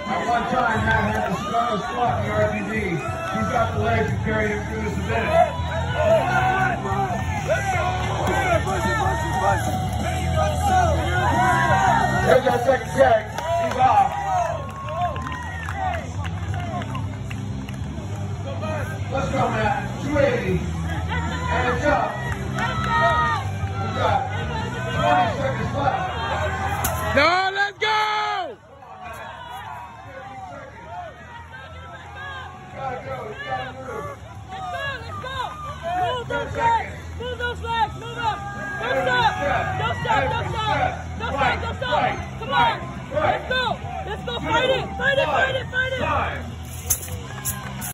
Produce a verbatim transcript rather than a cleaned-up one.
At one time, Matt had the strongest squat in the R P G. He's got the legs to carry him through this event. There's our second check. He's off. Let's go, Matt. two eighty. And a jump. Good job. twenty seconds left. No, let's go! You gotta go. You gotta move. Let's go, let's go. Move those legs. Move those legs. Move up. Don't stop. Don't stop. Don't stop. Don't stop. Don't stop. Come on. Let's go. Let's go. Fight it. Fight it. Fight it. Fight it.